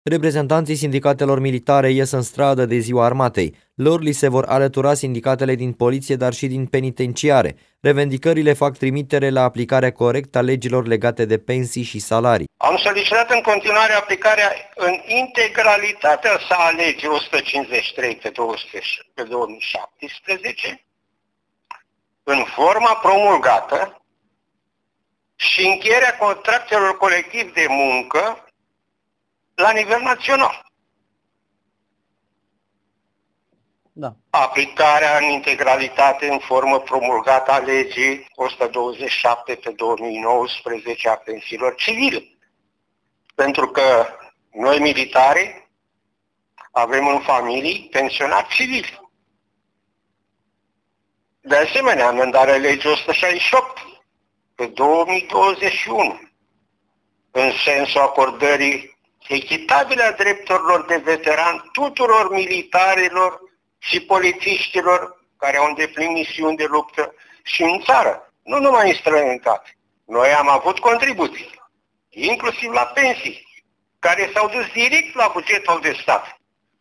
Reprezentanții sindicatelor militare ies în stradă de Ziua Armatei. Lor li se vor alătura sindicatele din poliție, dar și din penitenciare. Revendicările fac trimitere la aplicarea corectă a legilor legate de pensii și salarii. Am solicitat în continuare aplicarea în integralitatea sa a legii 153 pe 2017, în forma promulgată, și încheierea contractelor colectiv de muncă la nivel național. Da. Aplicarea în integralitate în formă promulgată a legii 127 pe 2019 a pensiilor civile. Pentru că noi militari avem în familii pensionari civili. De asemenea, amendarea legii 168 pe 2021 în sensul acordării echitabile a drepturilor de veteran tuturor militarilor și polițiștilor care au îndeplinit misiuni de luptă și în țară, nu numai în străinătate. Noi am avut contribuții, inclusiv la pensii, care s-au dus direct la bugetul de stat.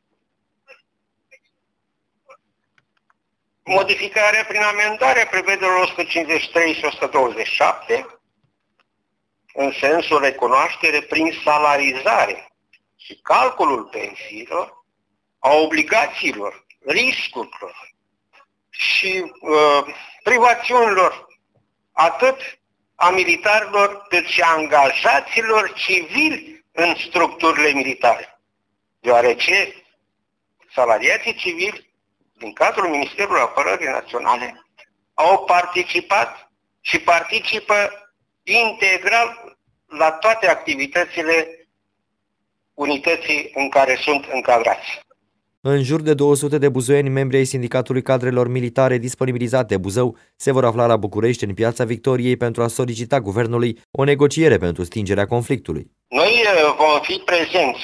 Modificarea prin amendare prevederilor 153 și 127 în sensul recunoaștere prin salarizare și calculul pensiilor a obligațiilor, riscurilor și privațiunilor atât a militarilor cât și a angajaților civili în structurile militare. Deoarece salariații civili din cadrul Ministerului Apărării Naționale au participat și participă integral la toate activitățile unității în care sunt încadrați. În jur de 200 de buzoieni, membri ai Sindicatului Cadrelor Militare disponibilizate Buzău, se vor afla la București, în Piața Victoriei, pentru a solicita guvernului o negociere pentru stingerea conflictului. Noi vom fi prezenți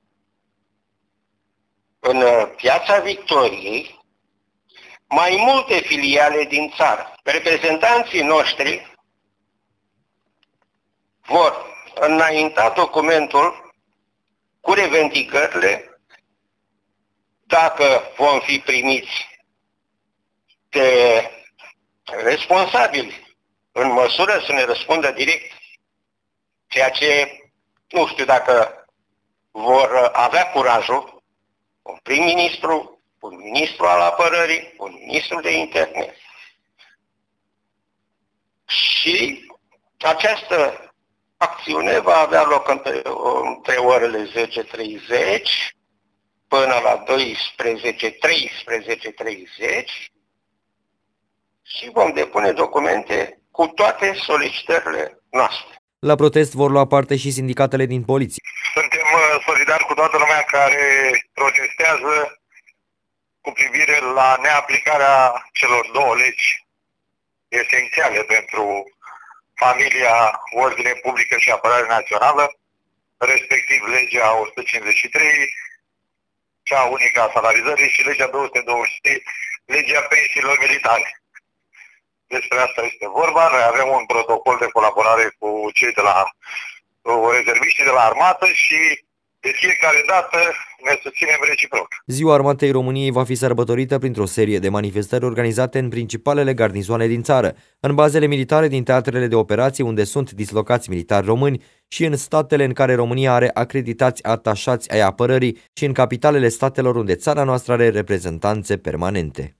în Piața Victoriei mai multe filiale din țară. Reprezentanții noștri vor înainta documentul cu revendicările dacă vom fi primiți de responsabili în măsură să ne răspundă direct, ceea ce nu știu dacă vor avea curajul un prim-ministru, un ministru al apărării, un ministru de interne. Și această acțiune va avea loc între orele 10:30 până la 13:30 și vom depune documente cu toate solicitările noastre. La protest vor lua parte și sindicatele din poliție. Suntem solidari cu toată lumea care protestează cu privire la neaplicarea celor două legi esențiale pentru familia, ordine publică și apărare națională, respectiv legea 153, cea unică a salarizării și legea 223, legea pensiilor militare. Despre asta este vorba. Noi avem un protocol de colaborare cu cei de la rezerviștii de la armată și de fiecare dată ne susținem reciproc. Ziua Armatei României va fi sărbătorită printr-o serie de manifestări organizate în principalele garnizoane din țară, în bazele militare din teatrele de operații unde sunt dislocați militari români și în statele în care România are acreditați atașați ai apărării și în capitalele statelor unde țara noastră are reprezentanțe permanente.